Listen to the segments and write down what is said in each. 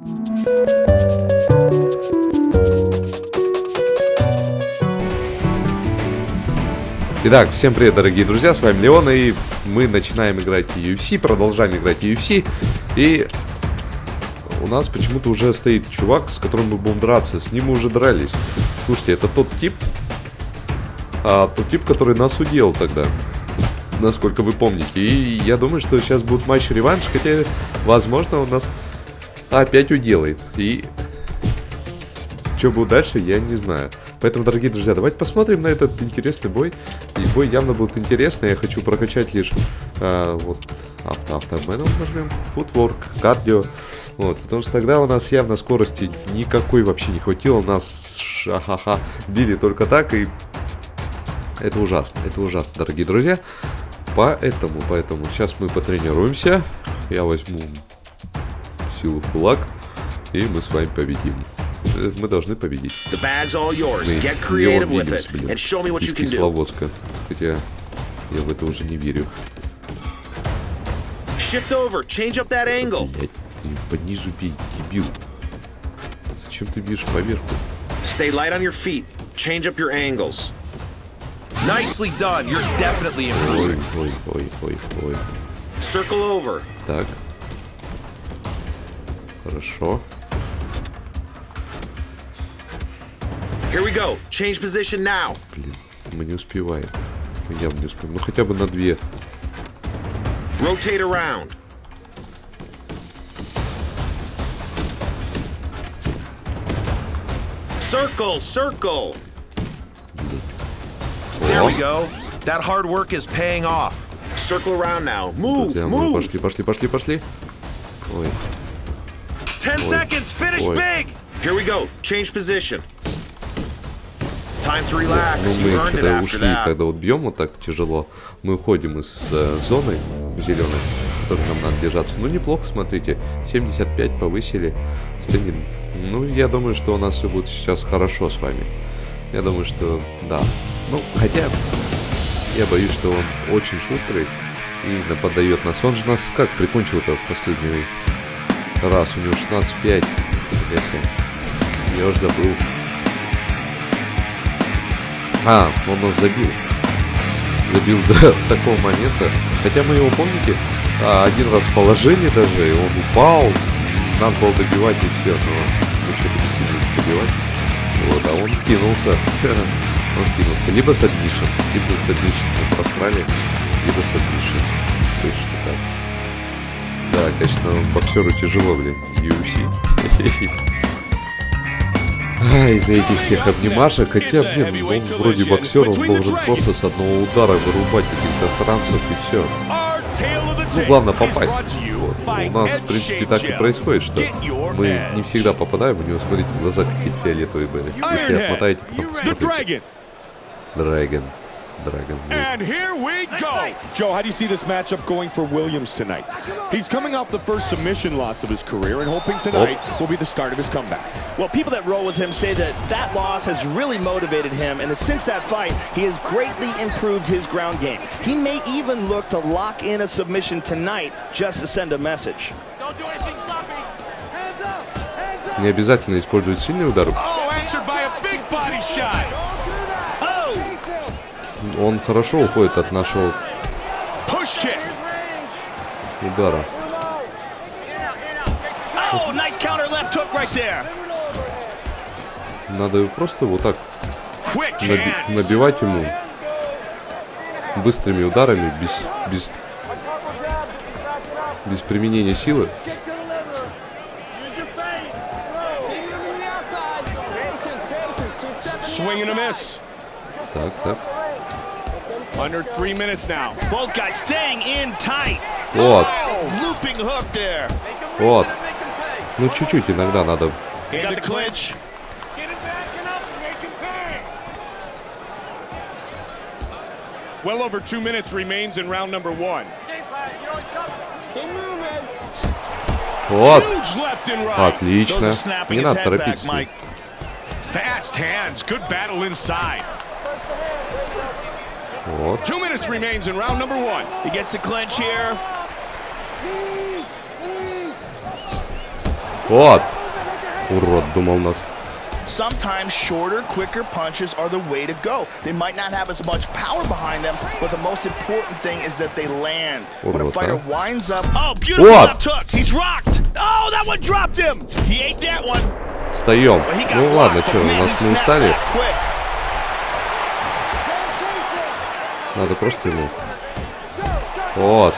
Итак, всем привет, дорогие друзья, с вами Леон, и мы начинаем играть в UFC, продолжаем играть в UFC, и у нас почему-то уже стоит чувак, с которым мы будем драться, с ним мы уже дрались. Слушайте, это тот тип, который нас удел тогда, насколько вы помните, и я думаю, что сейчас будет матч-реванш, хотя, возможно, он нас опять уделает, и что будет дальше, я не знаю. Поэтому, дорогие друзья, давайте посмотрим на этот интересный бой. И бой явно будет интересный. Я хочу прокачать лишь вот автоменом нажмем, футворк, кардио. Вот, потому что тогда у нас явно скорости никакой вообще не хватило. Нас били только так, и это ужасно, дорогие друзья. Поэтому сейчас мы потренируемся. Я возьму силу в кулак, и мы с вами победим. Мы должны победить. Леон Вильямс, блин, из Кисловодска. Хотя я в это уже не верю. Блять, ты поднизу бей, дебил. Зачем ты бьешь поверху? Stay light on your feet. Change up your angles. Nicely done. You're definitely improving. Ой. Circle over. Так. Хорошо. Here we go. Change position now. Блин, мы не успеваем. Мы явно не успеем. Ну хотя бы на 2. Rotate around. Circle. There we go. That hard work is paying off. Circle around now. Move. Пошли. Ой. 10 seconds. Finish big. Here we go. Change position. Time to relax. Ну мы что-то ушли, когда вот бьем вот так тяжело. Мы уходим из зоны зеленой, в которой нам надо держаться. Ну неплохо, смотрите. 75 повысили. Стыгин. Ну я думаю, что у нас все будет сейчас хорошо с вами. Я думаю, что да. Ну хотя я боюсь, что он очень шустрый и нападает нас. Он же нас как прикончил-то в последний раз. У него 16-5. Я уже забыл. Он нас забил. Забил до такого момента. Хотя мы его, помните, один раз в положении даже, и он упал. Надо было добивать и все. Но мы что-то не стремились добивать. Вот, а он кинулся. Либо с адмишем. Мы просрали. Либо с адмишем. Точно так. Да, конечно, боксеру тяжело, блин. UFC. Из-за этих всех обнимашек, хотя, блин, он вроде боксер, он должен просто с одного удара вырубать этих засранцев и все. Ну, главное попасть. Вот. У нас, в принципе, так и происходит, что мы не всегда попадаем, у него, смотрите, глаза какие-то фиолетовые были. Если отмотаете, потом посмотрите. Dragon. And here we go. Joe, how do you see this matchup going for Williams tonight? He's coming off the first submission loss of his career and hoping tonight will be the start of his comeback. Well, people that roll with him say that loss has really motivated him, and since that fight, he has greatly improved his ground game. He may even look to lock in a submission tonight just to send a message. Don't do anything sloppy. Hands up. Не обязательно использовать сильный удар. Oh, answered by a big body shot. Он хорошо уходит от нашего удара. Надо его просто вот так набивать ему быстрыми ударами, без применения силы. Так. Under 3 minutes now. Both guys staying in tight. Вот. Looping hook there. Вот. Ну чуть-чуть иногда надо. Got the clinch. Well over 2 minutes remains in round number 1. Вот. Отлично. Не надо торопиться. Fast hands. Good battle inside. Вот. 2 minutes remains in round number 1. He gets the clinch here. Вот. Урод, думал нас. Sometimes shorter, quicker punches are the way to go. They might not have as much power behind them, but the most important thing is that they land. When a fighter winds up, oh, beautiful left hook. He's rocked. Oh, that one dropped him. He ate that one. Встаем. Ну ладно, что, у нас мы устали. Надо просто ему. Вот.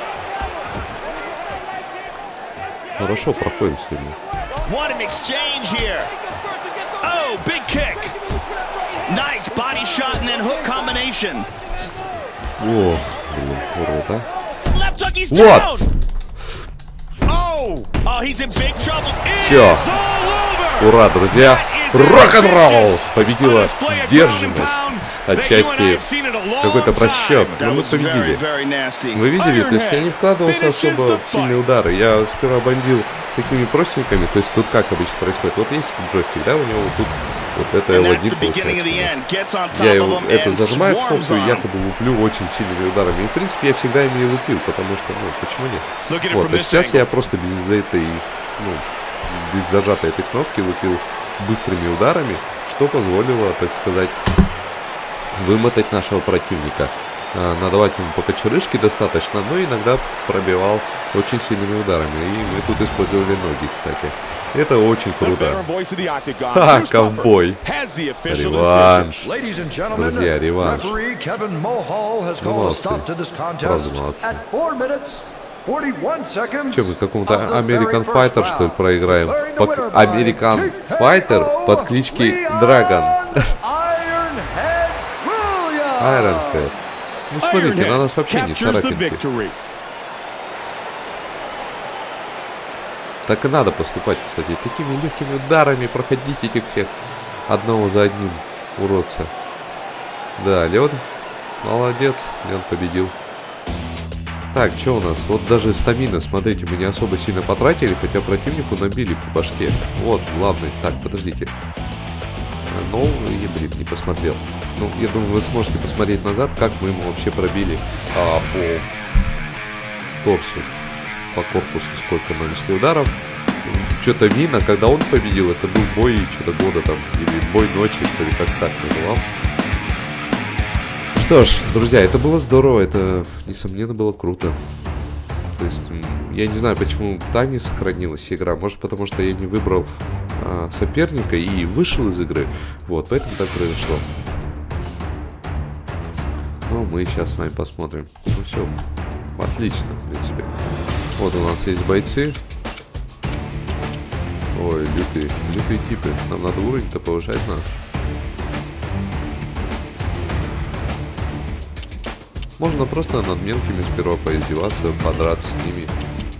Хорошо проходим сегодня. What an exchange here. Oh, big kick. Nice body shot and then hook combination. О, блин, урод, а. Left hook, he's down. Oh, he's in big trouble. Все. Ура, друзья. Рок-н-ролл! Победила сдержанность. Отчасти какой-то просчет. Но мы победили. Вы видели, то есть я не вкладывался особо в сильные удары. Я сперва бомбил такими простенькими. То есть тут как обычно происходит. Вот есть джойстик, да, у него вот тут вот это L1 получается. Я его это зажимаю кнопку и якобы луплю очень сильными ударами. И в принципе я всегда ими и лупил, потому что, ну, почему нет? Вот, а сейчас я просто без этой, ну, без зажатой этой кнопки лупил быстрыми ударами, что позволило, так сказать, вымотать нашего противника. Надавать ему по кочерышке достаточно, но иногда пробивал очень сильными ударами. И мы тут использовали ноги, кстати. Это очень круто. Ха, ковбой. Реванш. Друзья, реванш. Ну, молодцы. Правда, молодцы. Че, мы какому-то American Fighter, что ли, проиграем? American Fighter под кличкой Dragon. Ironhead. Ну, смотрите, на нас вообще не царапинки. Так и надо поступать, кстати. Такими легкими ударами проходить этих всех одного за одним уродца. Да, Лед. Молодец. Лед победил. Так, что у нас? Вот даже стамина, смотрите, мы не особо сильно потратили, хотя противнику набили по башке. Вот, главный. Так, подождите. Ну, я, блин, не посмотрел. Ну, я думаю, вы сможете посмотреть назад, как мы ему вообще пробили по торсу, по корпусу, сколько нанесли ударов. Что-то видно, когда он победил, это был бой что-то года там, или бой ночи, что ли, как так назывался. Что ж, друзья, это было здорово, это, несомненно, было круто. То есть, я не знаю, почему так не сохранилась игра. Может, потому что я не выбрал соперника и вышел из игры. Вот, поэтому так произошло. Ну, мы сейчас с вами посмотрим. Ну, все, отлично, в принципе. Вот у нас есть бойцы. Ой, лютые типы. Нам надо уровень-то повышать надо. Можно просто над мелкими сперва поиздеваться, подраться с ними.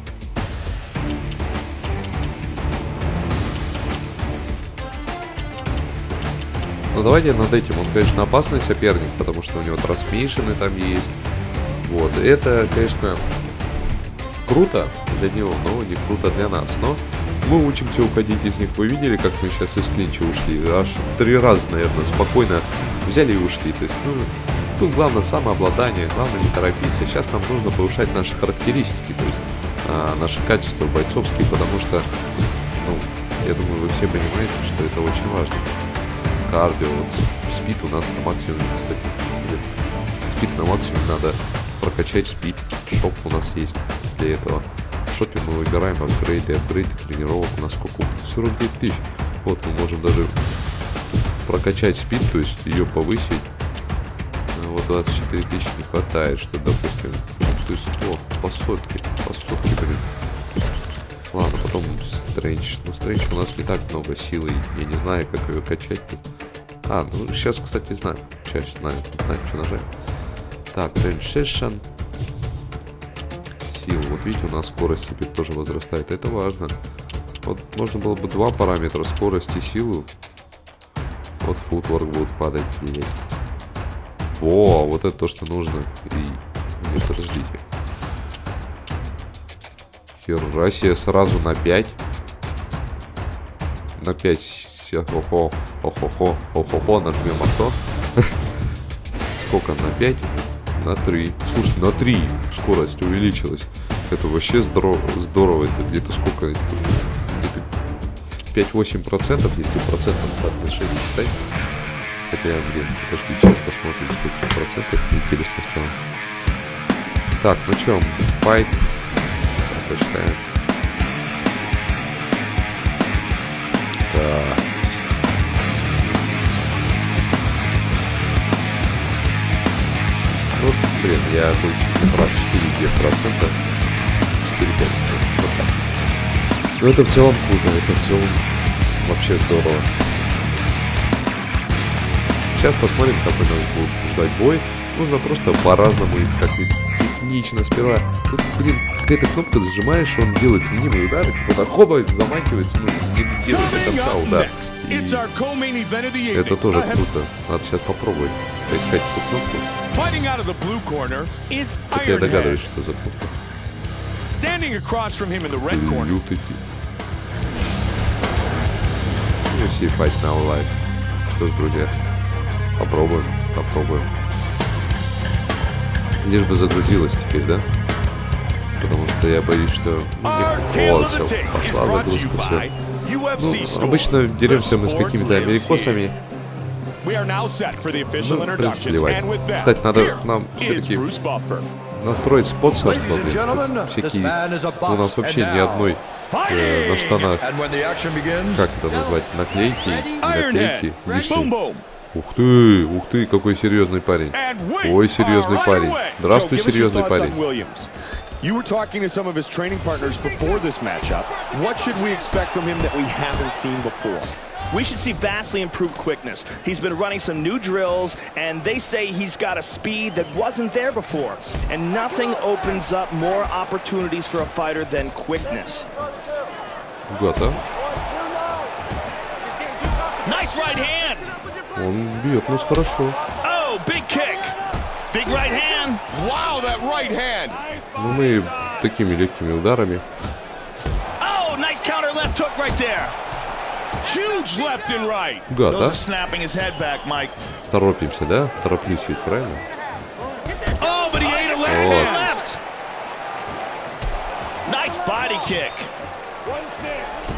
Но давайте над этим. Он, конечно, опасный соперник, потому что у него трансмишины там есть. Вот. Это, конечно, круто для него, но не круто для нас. Но мы учимся уходить из них. Вы видели, как мы сейчас из клинча ушли? Аж 3 раза, наверное, спокойно взяли и ушли. То есть, ну, тут главное самообладание, главное не торопиться. Сейчас нам нужно повышать наши характеристики, то есть наши качества бойцовские, потому что, ну, я думаю, вы все понимаете, что это очень важно. Кардио, вот, спид у нас на максимуме, кстати. Спид на максимуме, надо прокачать спид. Шоп у нас есть для этого. В шопе мы выбираем апгрейды тренировок. У нас сколько? 49 тысяч. Вот, мы можем даже прокачать спид, то есть ее повысить. Вот 24 тысячи не хватает, что, допустим, то есть, по сотке, блин. Ладно, потом Стрэндж. Ну, Стрэндж у нас не так много силы, я не знаю, как ее качать. Ну, сейчас, кстати, знаю. Чаще знаю, что нажать. Так, Реншешн. Сила. Вот видите, у нас скорость теперь тоже возрастает. Это важно. Вот можно было бы 2 параметра: скорость и силу. Вот футворк будет падать. О, вот это то, что нужно. Нет, подождите. Хера себе, сразу на 5. На 5. Охо-хо, нажмем авто. Сколько? На 5? На 3. Слушайте, на 3 скорость увеличилась. Это вообще здорово. Это где-то сколько? Где-то 75-8%, если процентном соотношении ставить. Хотя, блин, подожди, сейчас посмотрим, сколько процентов. Интересно стало. Так, ну чё, файт. Почитаем. Так. Ну, блин, я был чуть не прав, 4%. 4-5%. Вот так. Ну, это в целом круто, это в целом вообще здорово. Сейчас посмотрим, как у нас будет ждать бой. Нужно просто по-разному, как-то технично сперва. Тут, блин, какая-то кнопка зажимаешь, он делает мнимые удары, какой-то хоба замахивается, ну, не делает до конца удар. И это тоже круто. Надо сейчас попробовать поискать эту кнопку. Хотя я догадываюсь, что за кнопка. Лютый тип. UFC Fight Now Live. Что ж, друзья, попробуем. Лишь бы загрузилось теперь, да? Потому что я боюсь, что... О, все, пошла загрузка, все. Ну, обычно деремся мы с какими-то америкосами. Ну, в принципе, плевать. Кстати, надо нам все-таки настроить спонсор, что всякие... У нас вообще ни одной на штанах, как это назвать, наклейки лишние. Ух ты, какой серьезный парень. Ой, серьезный парень. Здравствуй, серьезный парень. You were talking to some of his training partners before this matchup. What should we expect from him that we haven't seen before? We should see vastly improved quickness. He's been running some new drills, and they say he's got a speed that wasn't there before. And nothing opens up more opportunities for a fighter than quickness. Готов. Nice right hand. Он бьет нас хорошо. Oh, big kick. Big right hand. Wow, that right hand. Ну, мы такими легкими ударами. Oh, nice counter left hook right there. Huge left and right. Готов. Snapping his head back, Mike. Торопимся, да? Тороплюсь ведь, правильно? Oh, but he ate a left. Nice body kick. 1-6.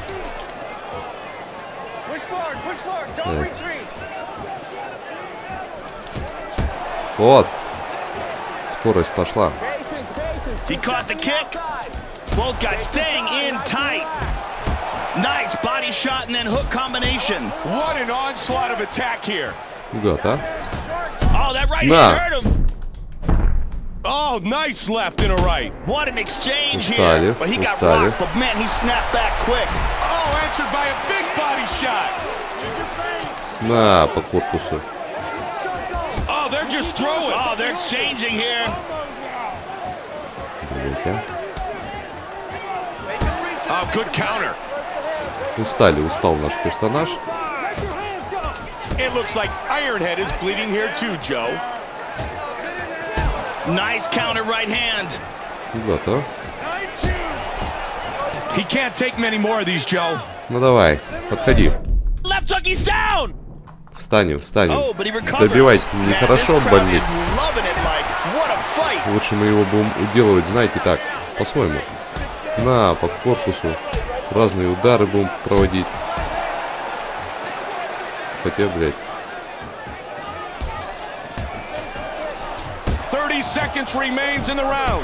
Push forward, don't retreat. Вот. Скорость пошла. He caught the kick. Both guys staying in tight. Nice body shot and then hook combination. What an onslaught of attack here. Готов. Oh, that right hand hurt him. Oh, nice left and a right. What an exchange Устали, here. But he got rocked, but man, he snapped back quick. Oh, answered by a big body shot. На, по корпусу. Oh, they're just throwing. Oh, they're exchanging here. Oh, good counter. Устал наш персонаж. It looks like Ironhead is bleeding here too, Joe. Nice counter right hand. Готов. He can't take many more of these, Joe. Ну давай, подходи. Left hook, he's down. Встанем. Oh, but he recovers. Добивать нехорошо, больниц. Loving it, Mike. What a fight. Лучше мы его будем уделывать, знаете, так, по-своему. На, по корпусу. Разные удары будем проводить. Хотя, блядь. 30 seconds remains in the round.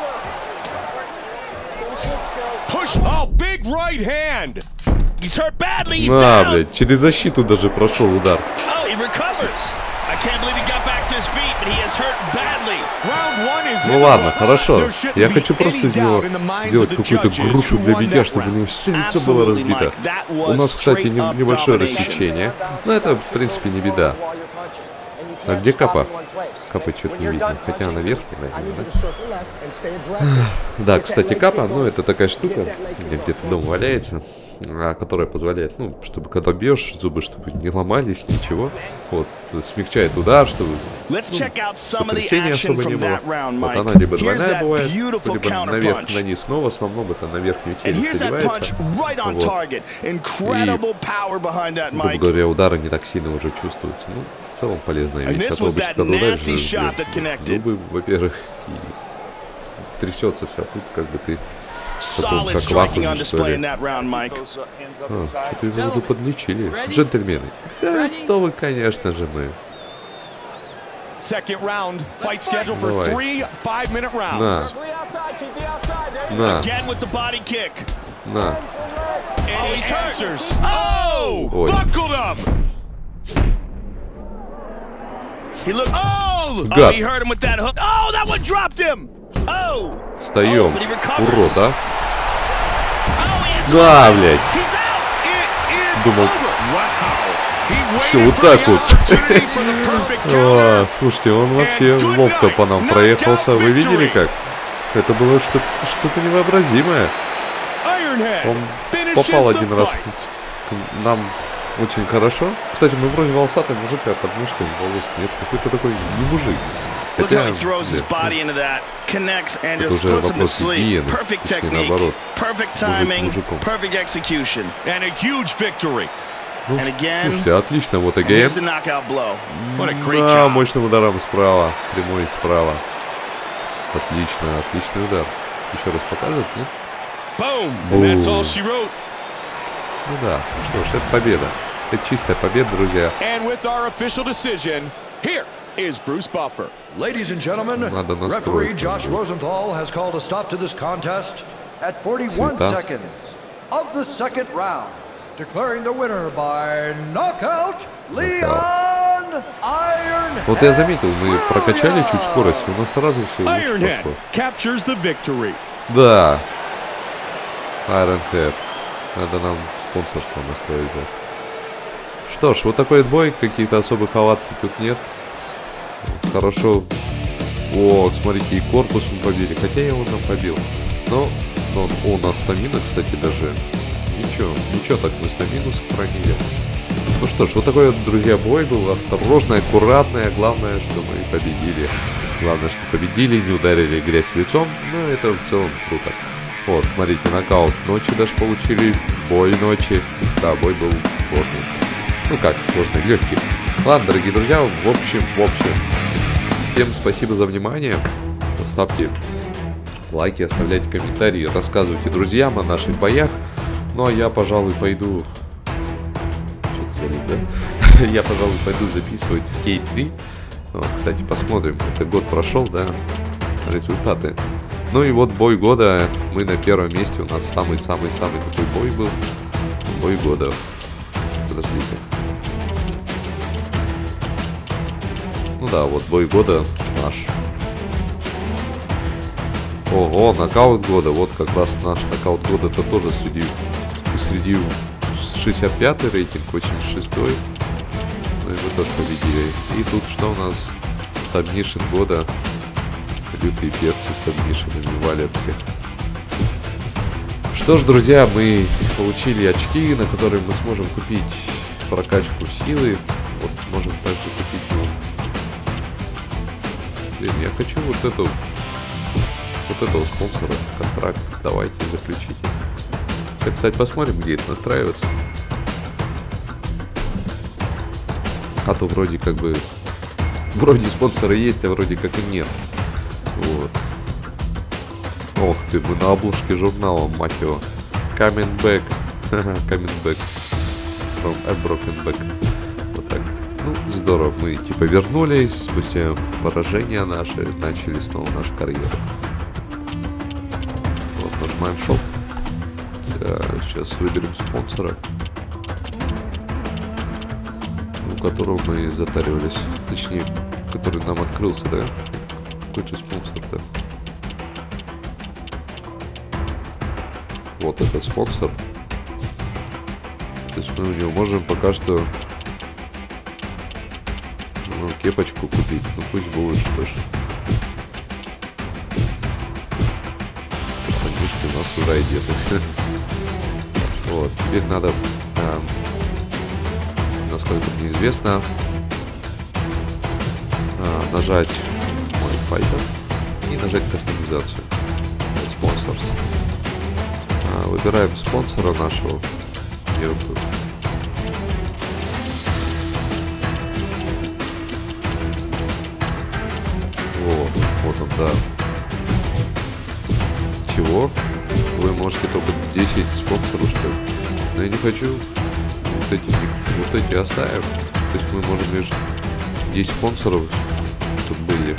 Push. Oh, big right hand. He's hurt badly. He's На, down. блядь, через защиту даже прошел удар. Oh, he recovers. I can't believe he got back to his feet, but he is hurt badly. Ну ладно, хорошо. Я хочу просто сделать какую-то грушу для битья, чтобы у него все лицо было разбито. У нас, кстати, небольшое рассечение. Но это, в принципе, не беда. А где Капа? Капа что-то не видно. Хотя она верхняя, наверное, да? Да, кстати, Капа, ну, это такая штука, где-то дома валяется, которая позволяет, ну, чтобы когда бьешь, зубы, чтобы не ломались, ничего. Вот, смягчает удар, чтобы сотрясения особо не было. Вот она либо двойная бывает, либо наверх-на-низ, но в основном это на верхнюю челюсть одевается. Вот. И, грубо говоря, удары не так сильно уже чувствуются. Ну, в целом полезная вещь. А то обычно, когда ударишь, зубы, во-первых, и трясется все. Тут как бы ты Solid striking on display in that round, Mike. Что-то его уже подлечили. Джентльмены. Это вы, конечно же, мы. Second round, fight scheduled for 3 5-minute rounds. На. Again with the body kick. На. And he answers. Oh! Buckled him! He looked. Oh! God. He hurt him with that hook. Oh, that one dropped him. Oh! Встаем. but he recovers. Урод, да? Oh, he hits Да, one. блядь. He's out. It is Думал. over. Wow. He Что, waited вот for так the вот? opportunity for the perfect counter. Слушайте, он вообще ловко по нам проехался. Вы видели как? Это было что-то невообразимое. Ironhead Он finishes попал the один раз fight. нам очень хорошо. Кстати, мы вроде волосатый мужик, а под мышкой волос нет. Какой-то такой не мужик. Look how Хотя, he throws his body into that, connects and just уже puts him to вопрос sleep. гигиены, Perfect точнее, technique, наоборот. perfect Мужик timing, мужиком. perfect execution. And a huge victory. Ну, And again, слушайте, отлично, вот And again. here's the knockout blow. What a great Да, job. мощным ударом справа, прямой справа. Отлично, отличный удар. Еще раз покажет, нет? Boom. And that's all she wrote. Ну да, что ж, это победа. Это чистая победа, друзья. And with our official decision, here is Bruce Buffer. Ladies and gentlemen, Надо настроить. referee Josh Rosenthal has called a stop to this contest at 41 Цвета. seconds of the second round, declaring the winner by knockout, Leon Ironhead. Вот я заметил, мы прокачали чуть скорость, у нас сразу все лучше Ironhead пошло. captures the victory. Да. Ironhead. Надо нам спонсорство настроить, да. Что ж, вот такой бой, каких-то особых оваций тут нет. Хорошо. О, смотрите, и корпус мы побили. Хотя я его там побил. Но у нас стамина, кстати, даже. Ничего так мы стамину сохранили. Ну что ж, вот такой вот, друзья, бой был. Осторожный, аккуратный. А главное, что мы победили. Главное, что победили, не ударили грязь лицом. Но это в целом круто. Вот, смотрите, нокаут ночи даже получили. Бой ночи. Да, бой был сложный. Ну как, сложный, легкий. Ладно, дорогие друзья, в общем, всем спасибо за внимание. Ставьте лайки, оставляйте комментарии, рассказывайте друзьям о наших боях. Ну а я, пожалуй, пойду... Что-то залип, да? Я, пожалуй, пойду записывать Skate 3. Вот, кстати, посмотрим. Это год прошел, да? Результаты. Ну и вот бой года. Мы на первом месте. У нас самый-самый такой бой был. Бой года. Подождите. Ну да, вот бой года наш. Ого, нокаут года. Вот как раз наш нокаут года. Это тоже среди 65-й рейтинг, 86-й. Ну и мы тоже победили. И тут что у нас? Сабмишн года. Лютые перцы с сабмишнами валят всех. Что ж, друзья, мы получили очки, на которые мы сможем купить прокачку силы. Вот можем также купить... Блин, я хочу вот этого спонсора, контракт. Давайте, заключите. Сейчас, кстати, посмотрим, где это настраивается. А то вроде как бы... Вроде спонсоры есть, а вроде как и нет. Вот. Ох ты, мы на обложке журнала, мать его. Coming back. Coming back. From a broken back. Вот так. Ну, здорово. Мы типа вернулись, спустя поражения наши, начали снова нашу карьеру. Вот, нажимаем шоп. Сейчас выберем спонсора, у которого мы затаривались. Точнее, который нам открылся, да? Какой же спонсор-то? Вот этот спонсор. То есть мы у него можем пока что кепочку купить. Ну пусть будет, что ж. Штанишки у нас уже одеты. Вот, теперь надо, насколько мне известно, нажать мой файтер и нажать кастомизацию. Спонсорс. Выбираем спонсора нашего. Где он тут? Вот он, да. Чего? Вы можете только 10 спонсоров, что ли? Но я не хочу. Вот эти оставим. То есть мы можем лишь 10 спонсоров, чтобы были.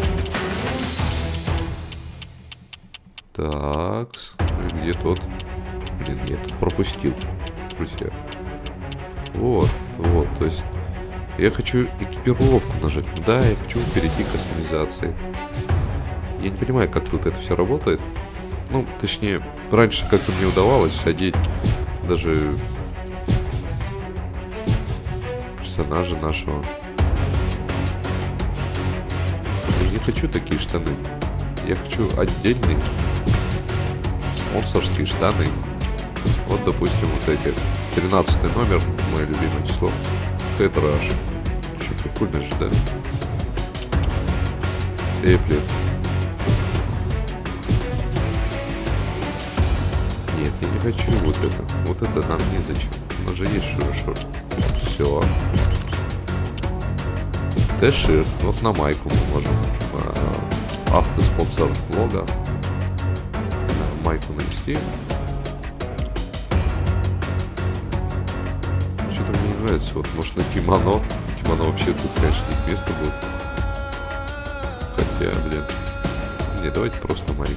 Такс. Где тот? Блин, я тут пропустил. Друзья. Вот. То есть я хочу экипировку нажать. Да, я хочу перейти к кастомизации. Я не понимаю, как тут это все работает. Ну, точнее, раньше как-то мне удавалось одеть даже персонажа нашего. Я не хочу такие штаны. Я хочу отдельные спонсорские штаны. Вот, допустим, вот эти. 13 номер, мое любимое число. Хэтраш. Что, прикольно же, да? Эпли. Нет, я не хочу вот это. Вот это нам незачем. У нас же есть шорт. Все. Тэшир. Вот на майку мы можем. Автоспонсор лого. Майку нанести. Что-то мне не нравится. Вот, может, на кимоно. Кимоно вообще тут, конечно, не место будет. Хотя, блин. Не, давайте просто майку.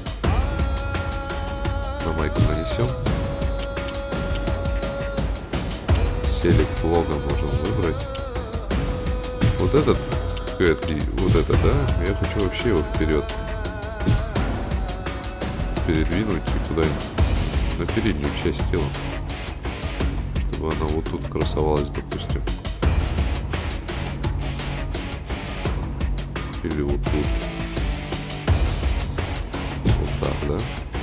На майку нанесем. Селект лого можем выбрать. Вот этот и вот это, да? Я хочу вообще его вперед передвинуть и куда-нибудь на переднюю часть тела, чтобы она вот тут красовалась, допустим, или вот тут, вот так, да?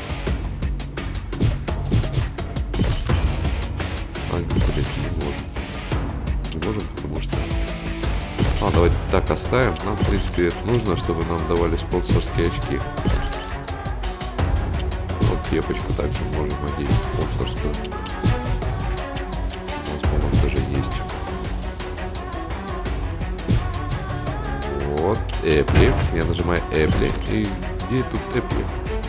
А, блин, не можем, потому что давайте так оставим. Нам, в принципе, это нужно, чтобы нам давали спонсорские очки. Вот кепочку также можем одеть, спонсорскую. У нас, по-моему, даже есть. Вот, Эпли. Я нажимаю Эпли. И где тут Эпли?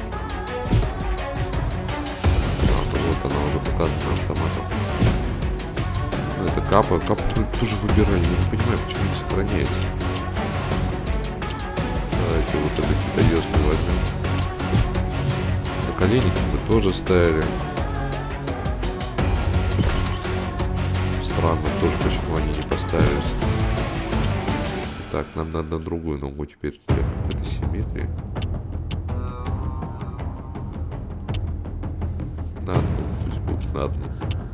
Вот она уже показана автоматом. Это капа. Капу тоже выбирали. Я не понимаю, почему не сохраняется. Давайте вот этот китаёзный возьмем. Наколенники мы тоже ставили. Странно тоже, почему они не поставились. Так, нам надо на другую ногу теперь для какой-то симметрии. На одну, пусть будет на одну.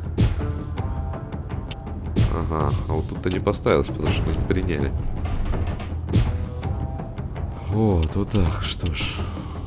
Ага, а вот тут-то не поставилось, потому что мы не приняли. Вот так, что ж.